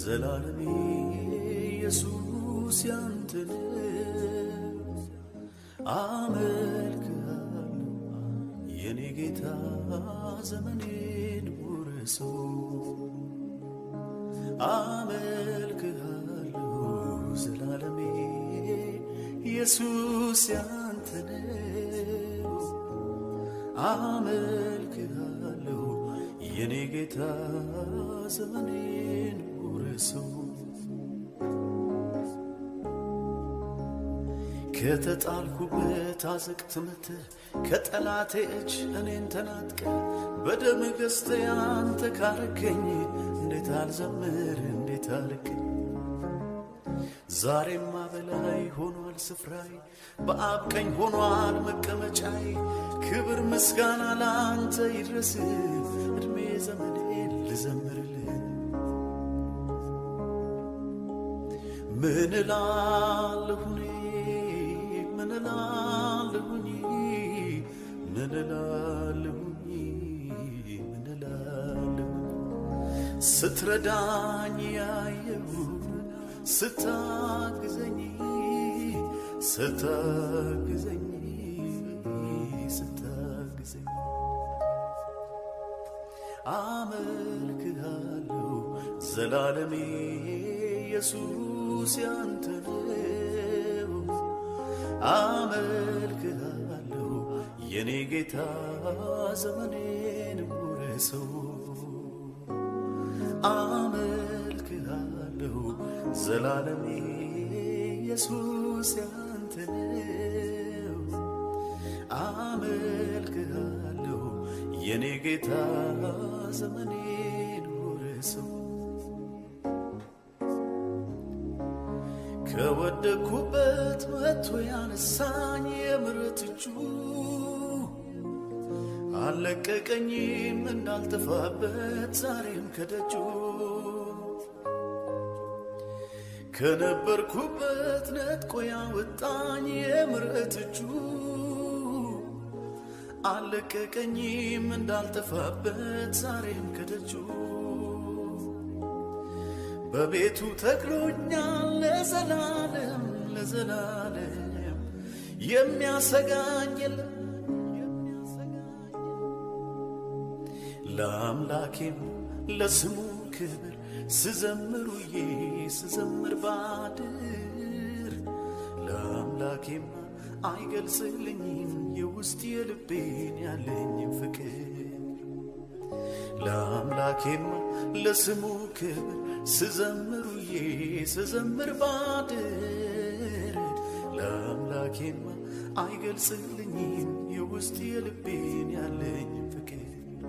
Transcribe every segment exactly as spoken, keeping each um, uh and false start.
ዘላለሜ ኢየሱስ ያንተነ አመልክሃለሁ የኔ ጌታ ዘመኔን ውረሶ አመልክሃለሁ ዘላለሜ ኢየሱስ ያንተነ አመልክሃለሁ የኔ ጌታ ዘመኔን ውረሶ ከተጣልኩበት አዘቅት መተህ ከጠላቴ እጅ እኔን ተናጥቀ በደም ገዝተህ አንተ ካረከኝ እንዴት አልዘምር እንዴት አልቀኝ ዛሬማ በላይ ሆኗል ስፍራዬ በአብ ቀኝ ሆኗል መቀመጫዬ ክብር ምስጋና ላንተ ይድረስ እድሜ ዘመኔን ልዘምርልህ ምን እላለሁ ምን እላለሁኝ ምን እላለሁኝ ምን እላለሁ ስትረዳኝ ያየሁ ስታግዘኝ ስታግዘኝ ስታግዘኝ አመልክሃለሁ ዘላለሜ ኢየሱስ ያንተ አመልክሃለሁ የኔ ጌታ ዘመኔን ውረሶ አመልክሃለሁ ዘላለሜ ኢየሱስ ያንተ አመልክሃለሁ የኔ ጌታ ዘመኔን ውረሶ ከወደኩበት መጥቶ ያነሳኝ የምሕረት እጁ አለቀቀኝም እንዳልጠፋበት ዛሬም ከደጁ ከነበርኩበት ነጥቆ ያወጣኝ የምሕረት እጁ አለቀቀኝም እንዳልጠፋበት ዛሬም ከደጁ በቤቱ ተክሎኛል ለዘላለም ለዘላለም የሚያሰጋኝ የለም ለአምላኬም ለስሙ ክብር ስዘምሩዬ ስዘምር ባድር ለአምላኬም አይገልጽልኝም የውስጥ የልቤን ያለኝ ፍቅር ለአምላኬም ለስሙ ክብር ስዘምሩዬ ስዘምር ባድር ለአምላኬም አይገልጽልኝም የውስጥ የልቤን ያለኝ ፍቅር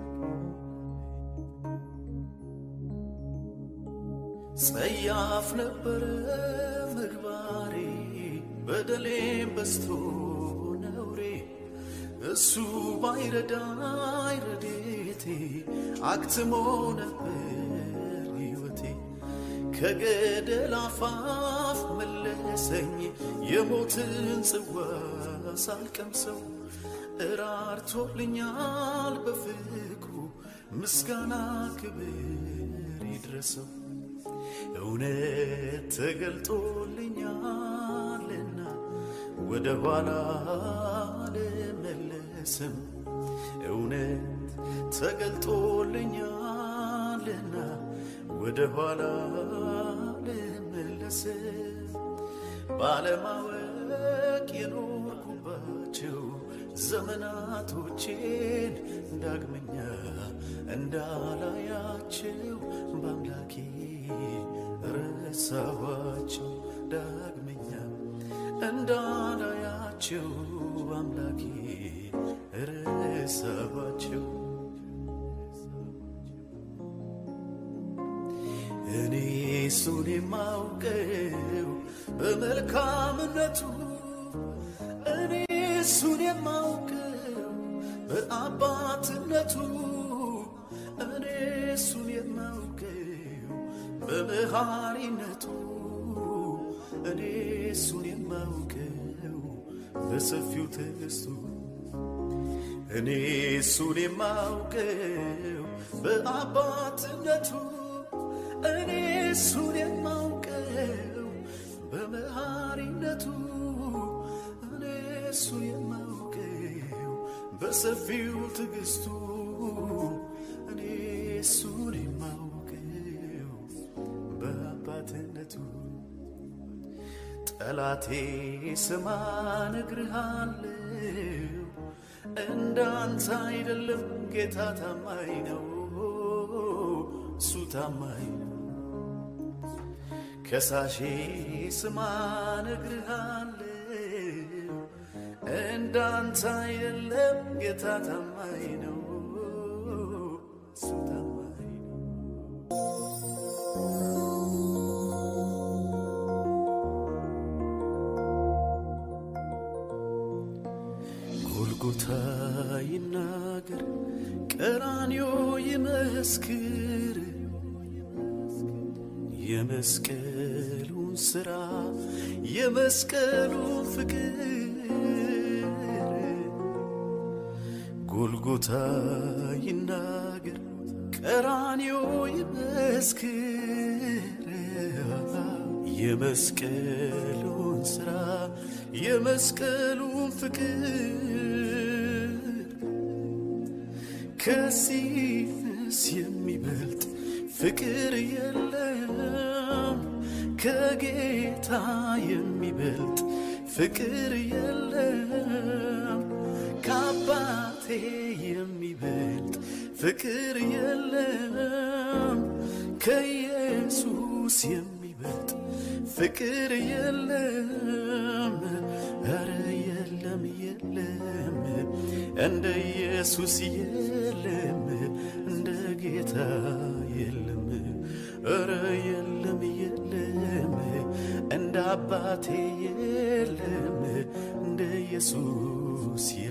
ጸያፍ ነበረ ምግባሬ በደሌም በዝቶ ነውሬ እሱ ባይረዳኝ ረድኤቴ አክትሞ ነበር ሕይወቴ ከገደል አፋፍ መለሰኝ የሞትን ጽዋ ሳልቀምሰው እራርቶልኛል በፍቅሩ ምስጋና ክብር ይድረሰው እውነት ተገልጦልኛልና ወደ ኋላ አልመለስም እውነት ተገልጦልኛልና ወደ ኋላ አልመለስም ባለማወቅ የኖርኩባቸው ዘመናቶቼን ዳግመኛ እንዳላያቸው በአምላኬ ረሳኋቸው ዳግመኛ እንዳላያቸው አምላኬ ረሳኋቸው እኔ እሱን የማውቀው በመልካምነቱ እኔ እሱን የማውቀው በአባትነቱ እኔ እሱን የማውቀው በመሐሪነቱ እኔ እሱን የማውቀው በሰፊው ትዕግስቱ እኔ እሱን የማውቀው በአባትነቱ እኔ እሱን የማውቀው በመሐሪነቱ እኔ እሱን የማውቀው በሰፊው ትዕግስቱ እኔ እሱን የማውቀው በአባትነቱ ጠላቴ ስማ ነግርሃለሁ እንዳንተ አይደለም ጌታ ታማኝ ነው እሱ ታማኝ ነው ከሳሼ ስማ ነግርሃለሁ እንዳንተ አይደለም ጌታ ታማኝ ነው እሱ ታማኝ ነው ጎልጎታ ይናገር ቀራንዮ ይመስክር የመስቀሉን ሥራ የመስቀሉን ፍቅር ጎልጎታ ይናገር ቀራንዮ ይመስክር የመስቀሉን ሥራ የመስቀሉን ፍቅር ከሲስ የሚበልጥ ፍቅር የለም ከጌታ የሚበልጥ ፍቅር የለም ከአባቴ የሚበልጥ ፍቅር የለም ከኢየሱስ የሚበልጥ ፍቅር የለም ኧረ የለም የለም እንደ ኢየሱስ የለም እንደ ጌታ የለም ኧረ የለም የለም እንደ አባቴ የለም እንደ ኢየሱስ